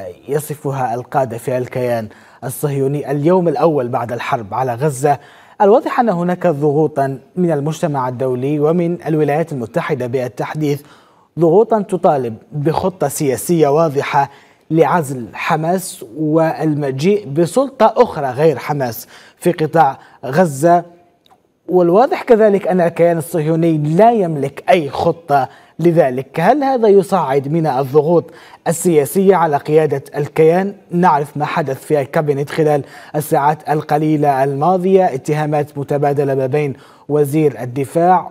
Speaker 1: يصفها القادة في الكيان الصهيوني، اليوم الأول بعد الحرب على غزة. الواضح أن هناك ضغوطا من المجتمع الدولي ومن الولايات المتحدة بالتحديث، ضغوطا تطالب بخطة سياسية واضحة لعزل حماس والمجيء بسلطة أخرى غير حماس في قطاع غزة. والواضح كذلك أن الكيان الصهيوني لا يملك أي خطة لذلك. هل هذا يصعد من الضغوط السياسية على قيادة الكيان؟ نعرف ما حدث في الكابينت خلال الساعات القليلة الماضية، اتهامات متبادلة ما بين وزير الدفاع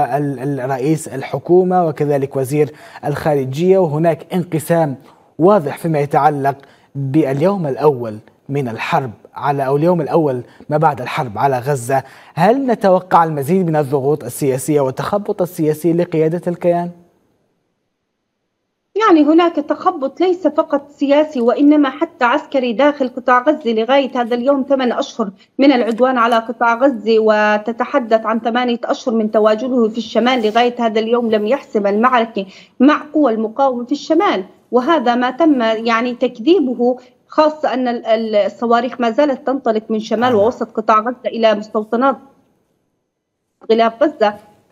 Speaker 1: والرئيس الحكومة وكذلك وزير الخارجية، وهناك انقسام واضح فيما يتعلق باليوم الأول من الحرب على أو اليوم الأول ما بعد الحرب على غزة. هل نتوقع المزيد من الضغوط السياسية والتخبط السياسي لقيادة الكيان؟
Speaker 3: يعني هناك تخبط ليس فقط سياسي وإنما حتى عسكري داخل قطاع غزة لغاية هذا اليوم. ثمان أشهر من العدوان على قطاع غزة، وتتحدث عن ثمانية أشهر من تواجده في الشمال، لغاية هذا اليوم لم يحسم المعركة مع قوى المقاومة في الشمال، وهذا ما تم يعني تكذيبه، خاصة أن الصواريخ ما زالت تنطلق من شمال ووسط قطاع غزة إلى مستوطنات غلاف غزة.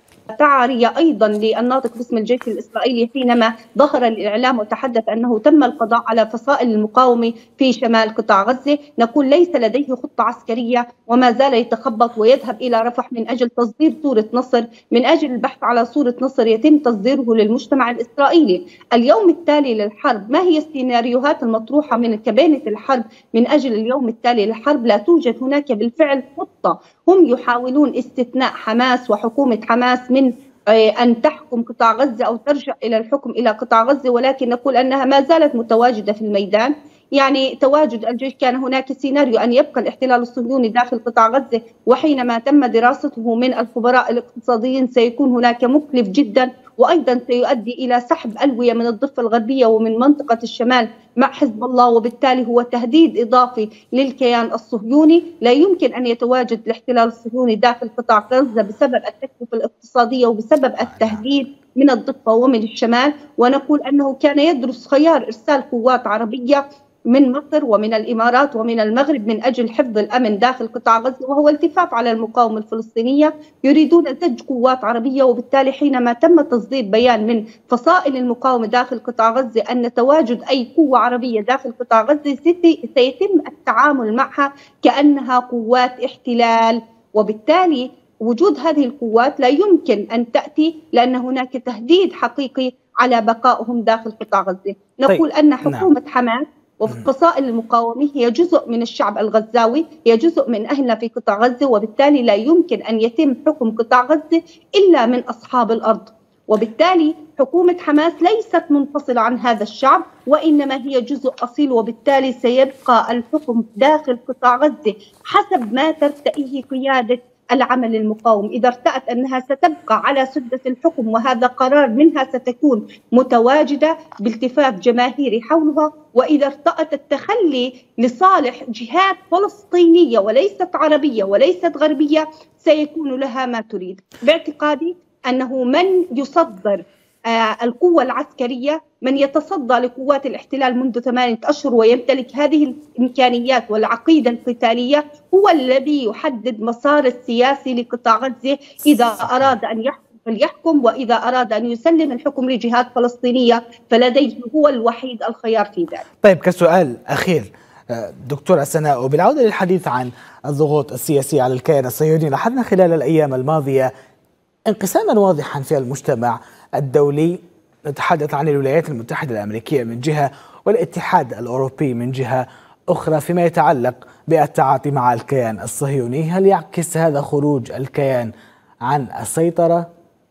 Speaker 3: تعرية أيضا للناطق باسم الجيش الإسرائيلي حينما ظهر الإعلام وتحدث أنه تم القضاء على فصائل المقاومة في شمال قطاع غزة. نقول ليس لديه خطة عسكرية وما زال يتخبط ويذهب إلى رفح من أجل تصدير صورة نصر، من أجل البحث على صورة نصر يتم تصديره للمجتمع الإسرائيلي. اليوم التالي للحرب، ما هي السيناريوهات المطروحة من كبينة الحرب من أجل اليوم التالي للحرب؟ لا توجد هناك بالفعل خطة. هم يحاولون استثناء حماس وحكومة حماس من أن تحكم قطاع غزة أو ترجع إلى الحكم إلى قطاع غزة، ولكن نقول أنها ما زالت متواجدة في الميدان. يعني تواجد الجيش، كان هناك سيناريو أن يبقى الاحتلال الصهيوني داخل قطاع غزة، وحينما تم دراسته من الخبراء الاقتصاديين سيكون هناك مكلف جدا، وأيضا سيؤدي إلى سحب ألوية من الضفة الغربية ومن منطقة الشمال مع حزب الله، وبالتالي هو تهديد إضافي للكيان الصهيوني. لا يمكن أن يتواجد الاحتلال الصهيوني داخل قطاع غزة بسبب التكلفة الاقتصادية وبسبب التهديد من الضفة ومن الشمال. ونقول أنه كان يدرس خيار إرسال قوات عربية من مصر ومن الإمارات ومن المغرب من أجل حفظ الأمن داخل قطاع غزة، وهو التفاف على المقاومة الفلسطينية. يريدون زج قوات عربية، وبالتالي حينما تم تصدير بيان من فصائل المقاومة داخل قطاع غزة أن تواجد أي قوة عربية داخل قطاع غزة سيتم التعامل معها كأنها قوات احتلال، وبالتالي وجود هذه القوات لا يمكن أن تأتي لأن هناك تهديد حقيقي على بقائهم داخل قطاع غزة. نقول طيب. أن حكومة نعم. حماس وفصائل المقاومة هي جزء من الشعب الغزاوي، هي جزء من أهلنا في قطاع غزة، وبالتالي لا يمكن أن يتم حكم قطاع غزة إلا من أصحاب الأرض. وبالتالي حكومة حماس ليست منفصلة عن هذا الشعب، وإنما هي جزء أصيل، وبالتالي سيبقى الحكم داخل قطاع غزة حسب ما ترتئيه قيادة العمل المقاوم. إذا ارتأت أنها ستبقى على سدة الحكم وهذا قرار منها ستكون متواجدة بالتفاف جماهيري حولها، وإذا ارتأت التخلي لصالح جهات فلسطينية وليست عربية وليست غربية سيكون لها ما تريد. باعتقادي أنه من يصدر آه القوة العسكرية، من يتصدى لقوات الاحتلال منذ ثمانية أشهر ويمتلك هذه الإمكانيات والعقيدة القتالية، هو الذي يحدد مسار السياسي لقطاع غزة. إذا أراد أن يحكم فليحكم، وإذا أراد أن يسلم الحكم لجهات فلسطينية فلديه هو الوحيد الخيار في ذلك.
Speaker 1: طيب، كسؤال أخير دكتورة سناء، وبالعودة للحديث عن الضغوط السياسية على الكيان الصهيوني، لاحظنا خلال الأيام الماضية انقساما واضحا في المجتمع الدولي. نتحدث عن الولايات المتحدة الأمريكية من جهة والاتحاد الأوروبي من جهة أخرى فيما يتعلق بالتعاطي مع الكيان الصهيوني. هل يعكس هذا خروج الكيان عن السيطرة؟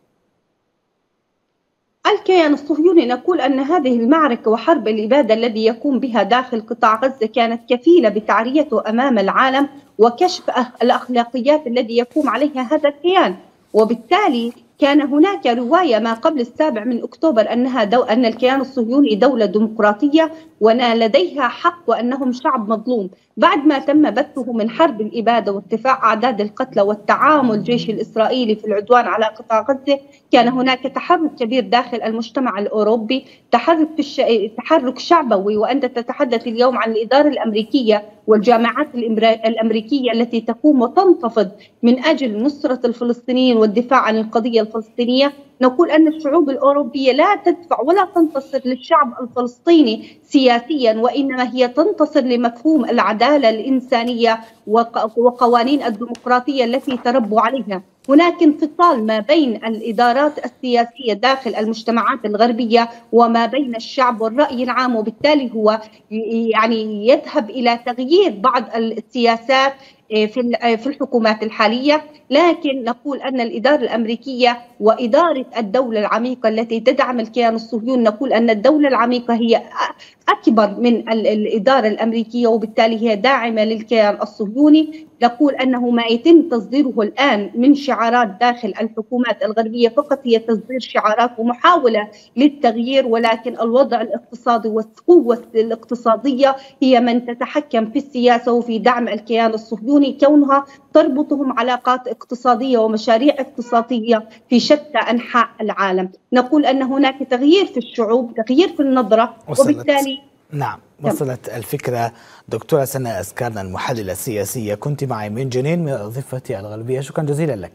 Speaker 3: الكيان الصهيوني نقول أن هذه المعركة وحرب الإبادة الذي يقوم بها داخل قطاع غزة كانت كفيلة بتعريته أمام العالم وكشف الأخلاقيات الذي يقوم عليها هذا الكيان. وبالتالي كان هناك رواية ما قبل السابع من أكتوبر أنها دو أن الكيان الصهيوني دولة ديمقراطية وأن لديها حق وأنهم شعب مظلوم. بعد ما تم بثه من حرب الإبادة وارتفاع أعداد القتلى والتعامل الجيش الإسرائيلي في العدوان على قطاع غزة، كان هناك تحرك كبير داخل المجتمع الأوروبي، تحرك في الش... تحرك شعبوي. وأنت تتحدث اليوم عن الإدارة الأمريكية والجامعات الأمريكية التي تقوم وتنتفض من أجل نصرة الفلسطينيين والدفاع عن القضية الفلسطينية. نقول أن الشعوب الأوروبية لا تدفع ولا تنتصر للشعب الفلسطيني سياسيا، وإنما هي تنتصر لمفهوم العدالة الإنسانية وقوانين الديمقراطية التي تربوا عليها. هناك انفصال ما بين الإدارات السياسية داخل المجتمعات الغربية وما بين الشعب والرأي العام، وبالتالي هو يعني يذهب إلى تغيير بعض السياسات في في الحكومات الحالية. لكن نقول أن الإدارة الأمريكية وإدارة الدولة العميقة التي تدعم الكيان الصهيوني، نقول أن الدولة العميقة هي أكبر من الإدارة الأمريكية، وبالتالي هي داعمة للكيان الصهيوني. نقول أنه ما يتم تصديره الآن من شعارات داخل الحكومات الغربية فقط هي تصدير شعارات ومحاولة للتغيير، ولكن الوضع الاقتصادي والقوة الاقتصادية هي من تتحكم في السياسة وفي دعم الكيان الصهيوني، كونها تربطهم علاقات اقتصادية ومشاريع اقتصادية في شتى أنحاء العالم. نقول أن هناك تغيير في الشعوب، تغيير في النظرة، وبالتالي
Speaker 1: نعم وصلت الفكرة. دكتورة سناء أسكارنا المحللة السياسية، كنت معي من جنين من ضفتي الغربية، شكرا جزيلا لك.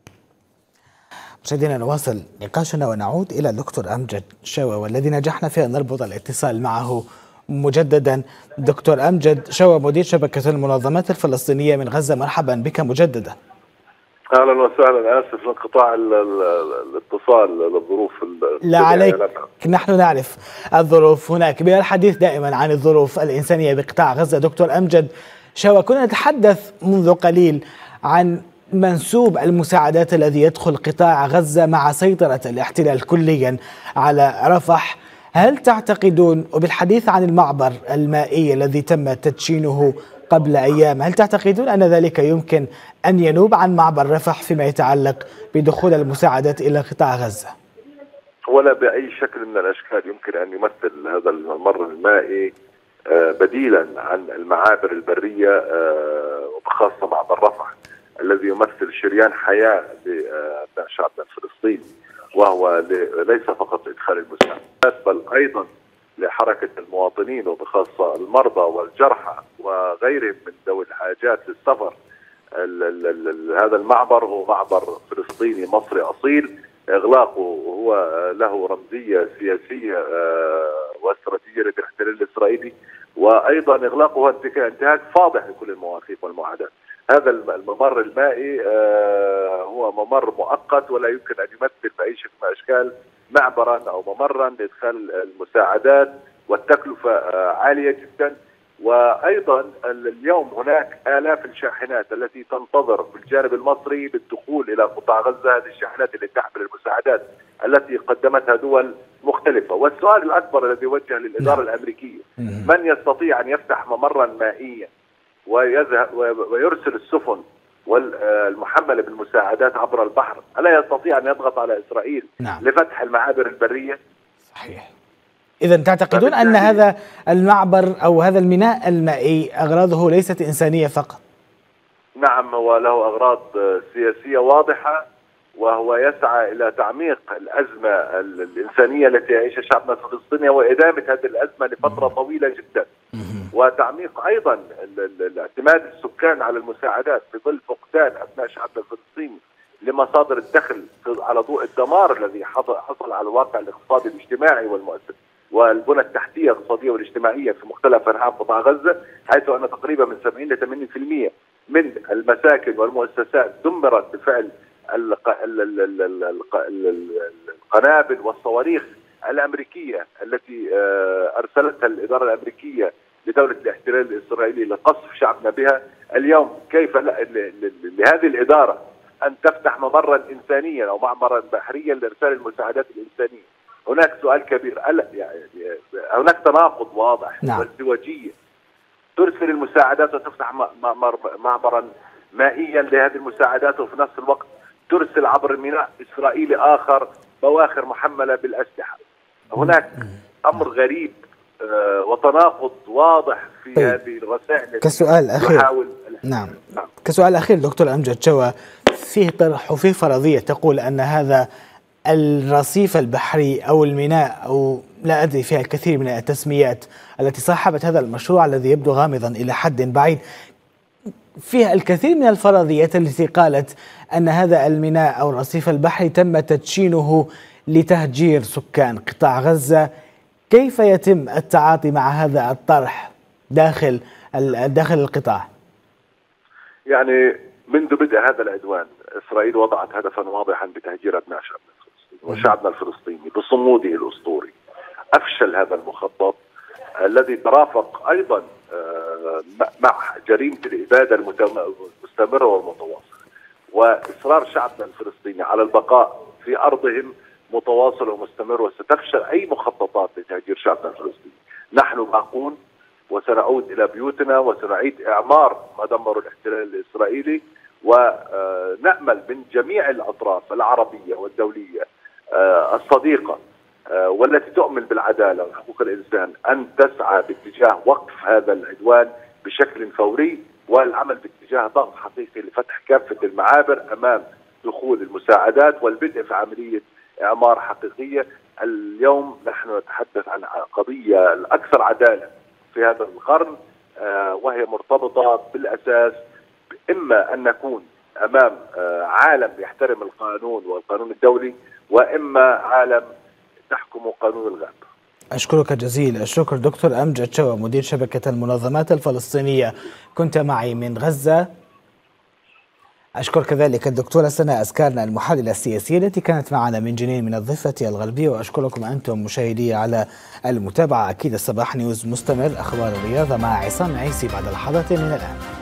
Speaker 1: مشاهدينا نواصل نقاشنا ونعود إلى الدكتور أمجد شوا، والذي نجحنا في أن نربط الاتصال معه مجددا. دكتور أمجد شوا، مدير شبكة المنظمات الفلسطينية من غزة، مرحبا بك مجددا.
Speaker 2: اهلا وسهلا، اسف لانقطاع الاتصال للظروف.
Speaker 1: لا عليك، نحن نعرف الظروف هناك. بالحديث دائما عن الظروف الإنسانية بقطاع غزة. دكتور أمجد شوا، كنا نتحدث منذ قليل عن منسوب المساعدات الذي يدخل قطاع غزة مع سيطرة الاحتلال كليا على رفح. هل تعتقدون، وبالحديث عن المعبر المائي الذي تم تدشينه قبل أيام، هل تعتقدون أن ذلك يمكن أن ينوب عن معبر رفح فيما يتعلق بدخول المساعدات إلى قطاع غزة؟
Speaker 2: ولا بأي شكل من الأشكال يمكن أن يمثل هذا الممر المائي بديلا عن المعابر البرية، وبخاصة معبر رفح الذي يمثل شريان حياة لأبناء شعبنا الفلسطيني، وهو ليس فقط إدخال المساعدات بل أيضا لحركة المواطنين وبخاصة المرضى والجرحى وغيرهم من ذوي الحاجات للسفر. ال ال ال هذا المعبر هو معبر فلسطيني مصري أصيل، إغلاقه هو له رمزية سياسية واستراتيجية للاحتلال الإسرائيلي، وأيضا إغلاقه انتهاك فاضح لكل المواثيق والمعاهدات. هذا الممر المائي هو ممر مؤقت ولا يمكن أن يمثل بأي شكل من الأشكال معبرا أو ممرا لإدخال المساعدات، والتكلفة عالية جدا. وأيضا اليوم هناك آلاف الشاحنات التي تنتظر بالجانب المصري للدخول إلى قطاع غزة، هذه الشاحنات التي تحمل المساعدات التي قدمتها دول مختلفة. والسؤال الأكبر الذي يوجه للإدارة الأمريكية، من يستطيع أن يفتح ممرا مائيا ويذهب ويرسل السفن والمحملة بالمساعدات عبر البحر؟ ألا يستطيع أن يضغط على إسرائيل نعم. لفتح المعابر البرية؟
Speaker 1: صحيح. إذا تعتقدون أن هذا المعبر أو هذا الميناء المائي أغراضه ليست إنسانية فقط؟
Speaker 2: نعم، هو له أغراض سياسية واضحة، وهو يسعى إلى تعميق الأزمة الإنسانية التي يعيشها شعبنا الفلسطيني وإدامة هذه الأزمة لفترة طويلة جدا، وتعميق أيضا اعتماد السكان على المساعدات في ظل فقدان أبناء شعبنا الفلسطيني لمصادر الدخل على ضوء الدمار الذي حصل على الواقع الاقتصادي الاجتماعي والمؤسسي والبنى التحتية الاقتصادية والاجتماعية في مختلف أنحاء قطاع غزة، حيث أن تقريبا من سبعين إلى ثمانين بالمئة من المساكن والمؤسسات دمرت بفعل القنابل والصواريخ الأمريكية التي أرسلتها الإدارة الأمريكية لدولة الاحتلال الإسرائيلي لقصف شعبنا بها. اليوم كيف لهذه الإدارة أن تفتح ممرا إنسانيا أو معبرا بحريا لإرسال المساعدات الإنسانية؟ هناك سؤال كبير، يعني هناك تناقض واضح نعم. وازدواجية. ترسل المساعدات وتفتح معبرا مائيا لهذه المساعدات، وفي نفس الوقت ترسل عبر ميناء إسرائيلي آخر بواخر محملة بالأسلحة. هناك أمر غريب وتناقض واضح في طيب. هذه الرسائل.
Speaker 1: كسؤال أخير نعم. نعم كسؤال أخير دكتور أمجد شوا، فيه طرح وفيه فرضية تقول أن هذا الرصيف البحري أو الميناء أو لا أدري فيها الكثير من التسميات التي صاحبت هذا المشروع الذي يبدو غامضا إلى حد بعيد، فيها الكثير من الفرضيات التي قالت أن هذا الميناء أو الرصيف البحري تم تدشينه لتهجير سكان قطاع غزة. كيف يتم التعاطي مع هذا الطرح داخل داخل القطاع؟
Speaker 2: يعني منذ بدء هذا العدوان إسرائيل وضعت هدفا واضحا بتهجير أبناء شعبنا الفلسطيني وشعبنا الفلسطيني بصموده الأسطوري. أفشل هذا المخطط الذي ترافق أيضا مع جريمة الإبادة المستمرة والمتواصلة، وإصرار شعبنا الفلسطيني على البقاء في أرضهم متواصل ومستمر، وستفشل أي مخططات لتهجير شعبنا الفلسطيني. نحن باقون وسنعود إلى بيوتنا وسنعيد إعمار ما دمر الاحتلال الإسرائيلي، ونأمل من جميع الأطراف العربية والدولية الصديقة والتي تؤمن بالعدالة وحقوق الإنسان أن تسعى باتجاه وقف هذا العدوان بشكل فوري، والعمل باتجاه ضغط حقيقي لفتح كافة المعابر أمام دخول المساعدات والبدء في عملية إعمار حقيقية. اليوم نحن نتحدث عن قضية الأكثر عدالة في هذا القرن، وهي مرتبطة بالأساس إما أن نكون أمام عالم يحترم القانون والقانون الدولي، وإما عالم تحكم قانون الغاب.
Speaker 1: أشكرك جزيل الشكر دكتور أمجد شوا، مدير شبكة المنظمات الفلسطينية، كنت معي من غزة. أشكر كذلك الدكتورة سناء أسكارنا المحللة السياسية التي كانت معنا من جنين من الضفة الغربية، وأشكركم أنتم مشاهدي على المتابعة. أكيد الصباح نيوز مستمر، أخبار الرياضة مع عصام عيسي بعد لحظات من الآن.